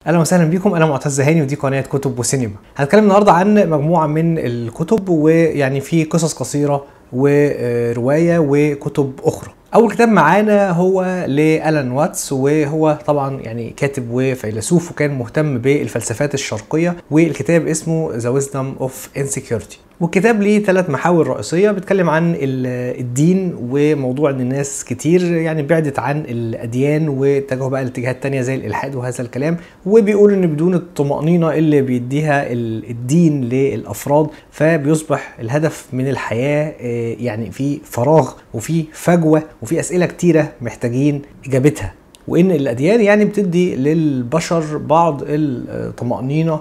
اهلا وسهلا بيكم. انا معتز هاني ودي قناه كتب وسينما. هنتكلم النهارده عن مجموعه من الكتب، ويعني في قصص قصيره وروايه وكتب اخرى. اول كتاب معانا هو لألان واتس، وهو طبعا يعني كاتب وفيلسوف وكان مهتم بالفلسفات الشرقيه، والكتاب اسمه The Wisdom of Insecurity. والكتاب ليه 3 محاور رئيسيه، بيتكلم عن الدين وموضوع ان الناس كتير يعني بعدت عن الاديان واتجهوا بقى لاتجاهات تانية زي الالحاد وهذا الكلام، وبيقول ان بدون الطمأنينة اللي بيديها الدين للافراد فبيصبح الهدف من الحياة يعني في فراغ وفي فجوة وفي اسئلة كتيرة محتاجين اجابتها، وان الاديان يعني بتدي للبشر بعض الطمأنينة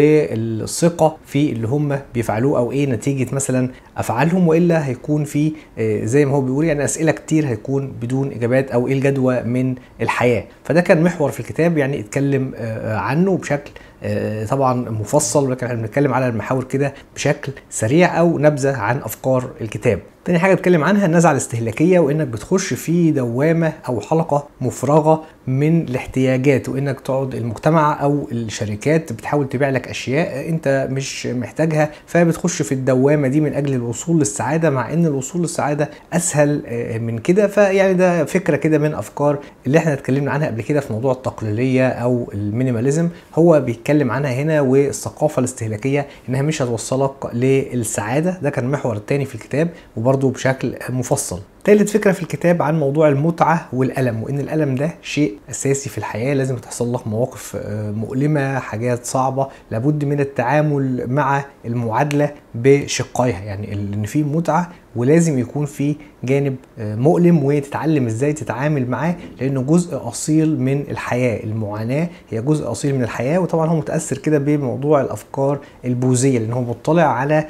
والثقة في اللي هم بيفعلوه او ايه نتيجة مثلا افعالهم، والا هيكون في زي ما هو بيقول يعني اسئلة كتير هيكون بدون اجابات، او ايه الجدوى من الحياة. فده كان محور في الكتاب، يعني اتكلم عنه بشكل طبعا مفصل، ولكن احنا بنتكلم على المحاور كده بشكل سريع او نبذة عن افكار الكتاب. تاني حاجة اتكلم عنها النزعة الاستهلاكية، وانك بتخش في دوامة او حلقة مفرغة من الاحتياجات، وانك تقعد المجتمع او الشركات بتحاول تبيع لك اشياء انت مش محتاجها، فبتخش في الدوامة دي من اجل الوصول للسعادة، مع ان الوصول للسعادة اسهل من كده. فيعني ده فكرة كده من افكار اللي احنا اتكلمنا عنها قبل كده في موضوع التقليدية او المينيماليزم، هو بيتكلم عنها هنا، والثقافة الاستهلاكية انها مش هتوصلك للسعادة. ده كان المحور الثاني في الكتاب وبرضه بشكل مفصل. تالت فكرة في الكتاب عن موضوع المتعة والألم، وإن الألم ده شيء أساسي في الحياة، لازم تحصل لك مواقف مؤلمة، حاجات صعبة، لابد من التعامل مع المعادلة بشقائها، يعني إن في متعة ولازم يكون في جانب مؤلم، وتتعلم ازاي تتعامل معاه، لانه جزء اصيل من الحياه. المعاناه هي جزء اصيل من الحياه، وطبعا هو متاثر كده بموضوع الافكار البوذيه، لان هو مطلع على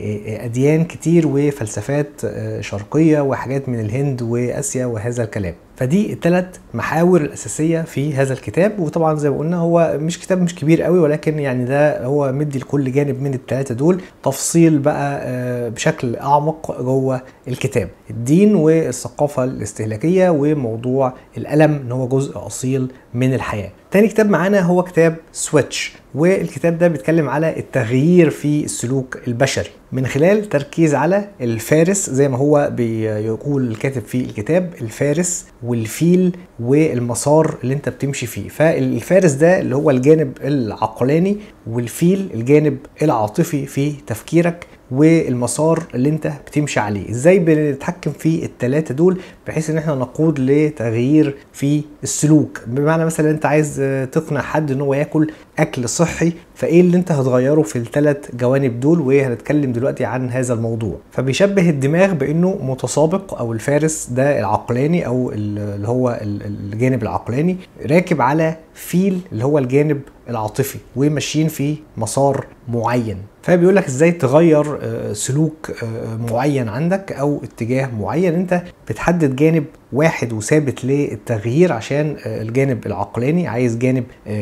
اديان كتير وفلسفات شرقيه وحاجات من الهند واسيا وهذا الكلام. فدي ال3 محاور الاساسيه في هذا الكتاب. وطبعا زي ما قلنا هو مش كتاب مش كبير قوي، ولكن يعني ده هو مدي لكل جانب من ال3 دول تفصيل بقى بشكل اعمق جوه الكتاب. الدين والثقافه الاستهلاكيه وموضوع الالم ان هو جزء اصيل من الحياه. تاني كتاب معانا هو كتاب سويتش، والكتاب ده بيتكلم على التغيير في السلوك البشري من خلال تركيز على الفارس، زي ما هو بيقول الكاتب في الكتاب، الفارس والفيل والمسار اللي انت بتمشي فيه. فالفارس ده اللي هو الجانب العقلاني، والفيل الجانب العاطفي في تفكيرك، والمسار اللي انت بتمشي عليه. ازاي بنتحكم في ال3 دول بحيث ان احنا نقود لتغيير في السلوك؟ بمعنى مثلا انت عايز تقنع حد ان هو ياكل اكل صحي، فايه اللي انت هتغيره في ال3 جوانب دول؟ وهنتكلم دلوقتي عن هذا الموضوع. فبيشبه الدماغ بانه متسابق، او الفارس ده العقلاني او اللي هو الجانب العقلاني راكب على فيل اللي هو الجانب العاطفي، وماشيين في مسار معين. فبيقول لك ازاي تغير سلوك معين عندك او اتجاه معين. انت بتحدد جانب واحد وثابت للتغيير، عشان الجانب العقلاني عايز جانب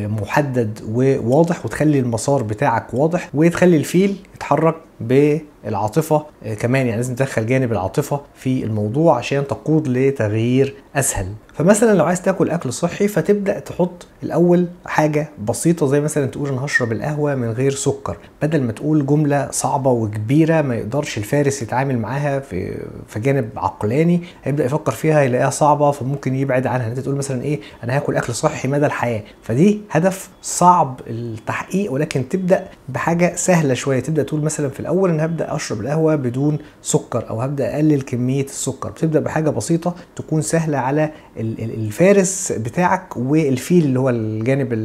محدد وواضح، وتخلي المسار بتاعك واضح، وتخلي الفيل يتحرك بالعاطفة كمان، يعني لازم تدخل جانب العاطفة في الموضوع عشان تقود لتغيير اسهل. فمثلا لو عايز تاكل اكل صحي، فتبدا تحط الاول حاجه بسيطه، زي مثلا تقول انا هشرب القهوه من غير سكر، بدل ما تقول جمله صعبه وكبيره ما يقدرش الفارس يتعامل معاها في جانب عقلاني، هيبدا يفكر فيها يلاقيها صعبه فممكن يبعد عنها. انت تقول مثلا ايه، انا هاكل اكل صحي مدى الحياه، فدي هدف صعب التحقيق، ولكن تبدا بحاجه سهله شويه. تبدا تقول مثلا في الاول انا هبدا اشرب القهوه بدون سكر، او هبدا اقلل كميه السكر. بتبدا بحاجه بسيطه تكون سهله على الفارس بتاعك، والفيل اللي هو الجانب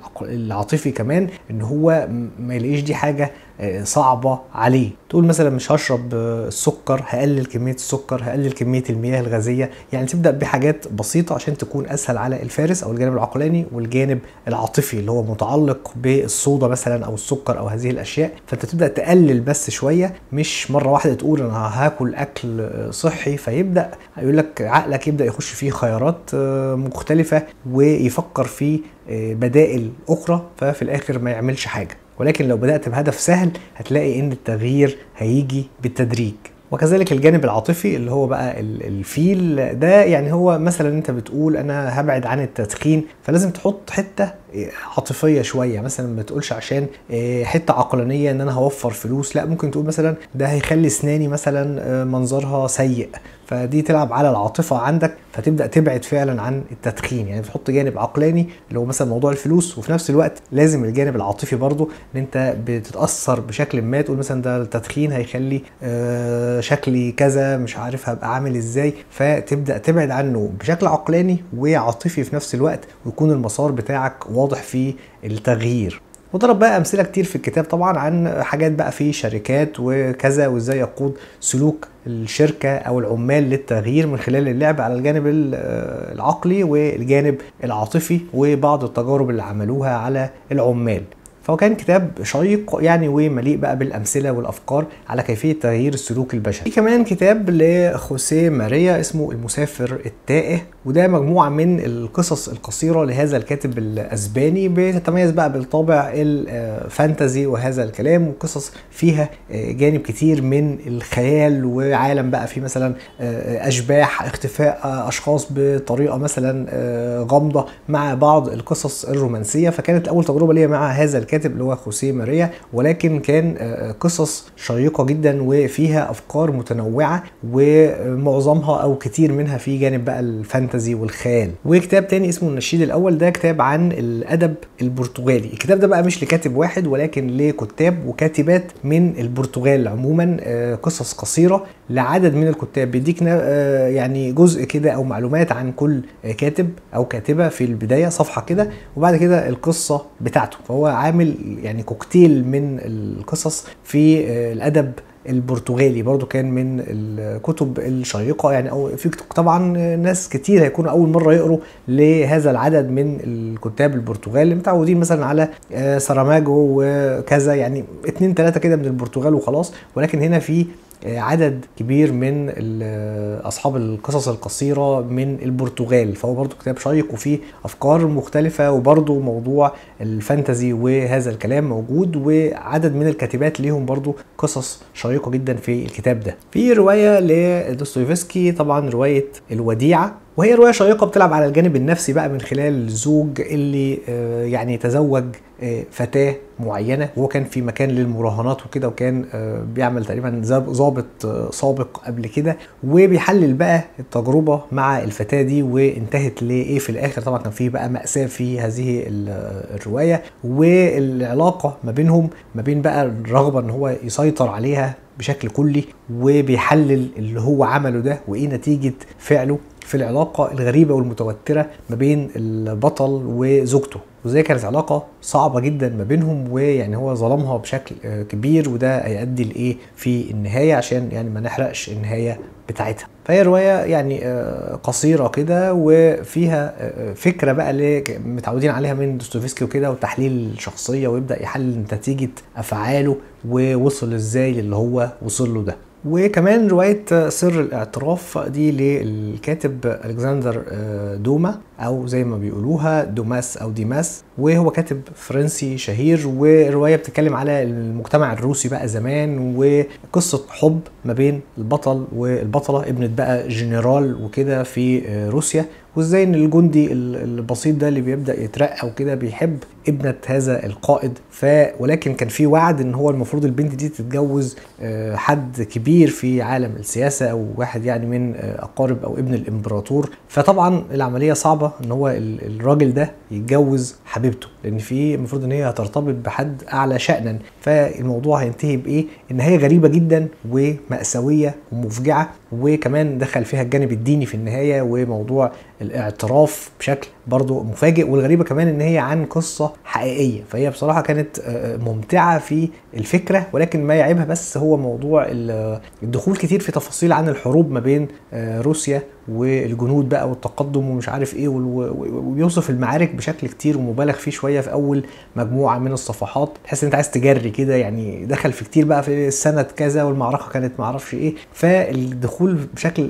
العاطفي كمان، ان هو ما يلاقيش دي حاجه صعبة عليه. تقول مثلا مش هشرب السكر، هقلل كمية السكر، هقلل كمية المياه الغازية. يعني تبدأ بحاجات بسيطة عشان تكون أسهل على الفارس أو الجانب العقلاني، والجانب العاطفي اللي هو متعلق بالصودا مثلا أو السكر أو هذه الأشياء. فأنت تبدأ تقلل بس شوية، مش مرة واحدة تقول أنا هاكل أكل صحي. فيبدأ يقول لك عقلك يبدأ يخش فيه خيارات مختلفة، ويفكر في بدائل أخرى، ففي الآخر ما يعملش حاجة. ولكن لو بدأت بهدف سهل هتلاقي ان التغيير هيجي بالتدريج. وكذلك الجانب العاطفي اللي هو بقى الفيل ده، يعني هو مثلا انت بتقول انا هبعد عن التدخين، فلازم تحط حتة عاطفيه شويه، مثلا ما تقولش عشان حته عقلانيه ان انا هوفر فلوس، لا ممكن تقول مثلا ده هيخلي اسناني مثلا منظرها سيء، فدي تلعب على العاطفه عندك فتبدا تبعد فعلا عن التدخين. يعني بتحط جانب عقلاني اللي هو مثلا موضوع الفلوس، وفي نفس الوقت لازم الجانب العاطفي برضو ان انت بتتاثر بشكل ما، تقول مثلا ده التدخين هيخلي شكلي كذا، مش عارف هبقى عامل ازاي، فتبدا تبعد عنه بشكل عقلاني وعاطفي في نفس الوقت، ويكون المسار بتاعك واضح في التغيير. وضرب بقى امثله كتير في الكتاب طبعا عن حاجات بقى في شركات وكذا، وازاي يقود سلوك الشركه او العمال للتغيير من خلال اللعب على الجانب العقلي والجانب العاطفي، وبعض التجارب اللي عملوها على العمال. فهو كان كتاب شيق يعني، ومليء بقى بالامثله والافكار على كيفيه تغيير السلوك البشري. في كمان كتاب لخوسيه ماريا اسمه المسافر التائه، وده مجموعه من القصص القصيره لهذا الكاتب الاسباني، بتتميز بقى بالطابع الفانتازي وهذا الكلام، وقصص فيها جانب كتير من الخيال، وعالم بقى فيه مثلا اشباح، اختفاء اشخاص بطريقه مثلا غامضه، مع بعض القصص الرومانسيه. فكانت اول تجربه ليا مع هذا الكاتب اللي هو خوسيه ماريا، ولكن كان قصص شيقه جدا وفيها افكار متنوعه، ومعظمها او كتير منها في جانب بقى الفانتازي والخيال. وكتاب تاني اسمه النشيد الاول، ده كتاب عن الادب البرتغالي. الكتاب ده بقى مش لكاتب واحد ولكن لكتاب وكاتبات من البرتغال عموما، قصص قصيره لعدد من الكتاب، بيديك يعني جزء كده او معلومات عن كل كاتب او كاتبه في البدايه، صفحه كده، وبعد كده القصه بتاعته. فهو عامل يعني كوكتيل من القصص في الادب البرتغالي، برضو كان من الكتب الشيقه يعني. او في طبعا ناس كتير هيكونوا اول مره يقروا لهذا العدد من الكتاب البرتغال، اللي متعودين مثلا على ساراماجو وكذا، يعني 2 3 كده من البرتغال وخلاص، ولكن هنا في عدد كبير من اصحاب القصص القصيره من البرتغال. فهو برضو كتاب شيق وفيه افكار مختلفه، وبرضو موضوع الفانتازي وهذا الكلام موجود، وعدد من الكاتبات ليهم برضو قصص شيقه جدا في الكتاب ده. في روايه لدوستويفسكي طبعا، روايه الوديعه، وهي روايه شيقه بتلعب على الجانب النفسي بقى من خلال الزوج اللي يعني تزوج فتاه معينه، وهو كان في مكان للمراهنات وكده، وكان بيعمل تقريبا ضابط سابق قبل كده، وبيحلل بقى التجربه مع الفتاه دي وانتهت لايه في الاخر. طبعا كان في بقى مأساة في هذه الروايه، والعلاقه ما بينهم، ما بين بقى الرغبه ان هو يسيطر عليها بشكل كلي، وبيحلل اللي هو عمله ده وايه نتيجه فعله في العلاقه الغريبه والمتوتره ما بين البطل وزوجته، وزي كانت علاقه صعبه جدا ما بينهم، ويعني هو ظلمها بشكل كبير، وده هيؤدي لايه في النهايه، عشان يعني ما نحرقش النهايه بتاعتها. فهي روايه يعني قصيره كده، وفيها فكره بقى اللي متعودين عليها من دوستويفسكي وكده، وتحليل الشخصيه، ويبدا يحلل نتيجه افعاله ووصل ازاي للي هو وصل له ده. وكمان رواية سر الاعتراف دي للكاتب ألكسندر دوما، أو زي ما بيقولوها دوماس أو ديماس، وهو كاتب فرنسي شهير. ورواية بتتكلم على المجتمع الروسي بقى زمان، وقصة حب ما بين البطل والبطلة، ابنة بقى جنرال وكده في روسيا، وازاي ان الجندي البسيط ده اللي بيبدا يترقى وكده بيحب ابنه هذا القائد. ولكن كان في وعد ان هو المفروض البنت دي تتجوز حد كبير في عالم السياسه، او واحد يعني من اقارب او ابن الامبراطور. فطبعا العمليه صعبه ان هو الراجل ده يتجوز حبيبته، لان في المفروض ان هي هترتبط بحد اعلى شأنا. فالموضوع هينتهي بايه؟ النهايه غريبه جدا ومأساويه ومفجعه، وكمان دخل فيها الجانب الديني في النهايه، وموضوع الاعتراف بشكل برضو مفاجئ. والغريبة كمان ان هي عن قصة حقيقية، فهي بصراحة كانت ممتعة في الفكرة، ولكن ما يعيبها بس هو موضوع الدخول كتير في تفاصيل عن الحروب ما بين روسيا والجنود بقى والتقدم ومش عارف ايه، وبيوصف المعارك بشكل كتير ومبالغ فيه شوية في اول مجموعة من الصفحات، تحس ان انت عايز تجري كده، يعني دخل في كتير بقى في السنة كذا والمعركة كانت معرفش ايه. فالدخول بشكل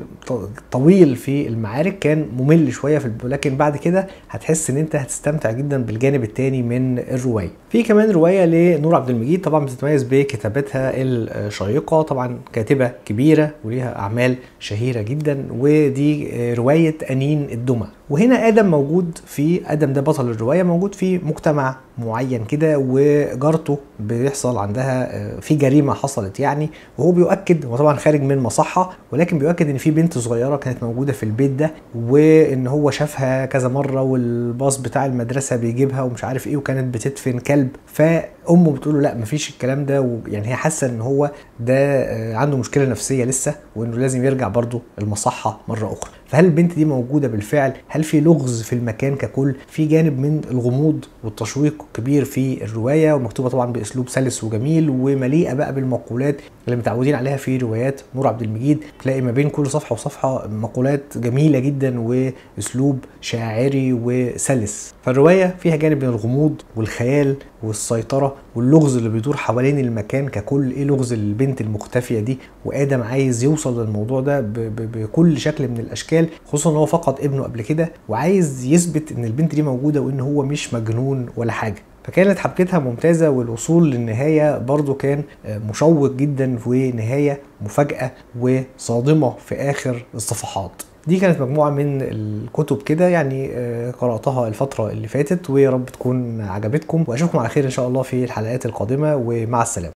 طويل في المعارك كان ممل شوية لكن بعد كده هتحس ان انت هتستمتع جدا بالجانب التاني من الرواية. في كمان رواية لنور عبد المجيد، طبعا بتتميز بكتابتها الشيقة، طبعا كاتبة كبيرة وليها اعمال شهيرة جدا، ودي رواية أنين الدمى. وهنا ادم موجود ادم ده بطل الروايه موجود في مجتمع معين كده، وجارته بيحصل عندها في جريمه حصلت يعني، وهو بيؤكد، هو طبعا خارج من مصحه، ولكن بيؤكد ان في بنت صغيره كانت موجوده في البيت ده، وان هو شافها كذا مره والباص بتاع المدرسه بيجيبها ومش عارف ايه، وكانت بتدفن كلب. فامه بتقول له لا مفيش الكلام ده، ويعني هي حاسه ان هو ده عنده مشكله نفسيه لسه، وانه لازم يرجع برضه المصحه مره اخرى. فهل البنت دي موجوده بالفعل؟ هل في لغز في المكان ككل؟ في جانب من الغموض والتشويق كبير في الروايه، ومكتوبه طبعا باسلوب سلس وجميل، ومليئه بقى بالمقولات اللي متعودين عليها في روايات نور عبد المجيد. تلاقي ما بين كل صفحه وصفحه مقولات جميله جدا واسلوب شاعري وسلس. فالروايه فيها جانب من الغموض والخيال والسيطره واللغز اللي بيدور حوالين المكان ككل. ايه لغز البنت المختفيه دي؟ وادم عايز يوصل للموضوع ده بكل شكل من الاشكال، خصوصا ان هو فقد ابنه قبل كده، وعايز يثبت ان البنت دي موجوده وان هو مش مجنون ولا حاجه. فكانت حبكتها ممتازه، والوصول للنهايه برضو كان مشوق جدا، ونهايه مفاجاه وصادمه في اخر الصفحات. دي كانت مجموعة من الكتب كده يعني قرأتها الفترة اللي فاتت، ويا رب تكون عجبتكم، وأشوفكم على خير إن شاء الله في الحلقات القادمة، ومع السلامة.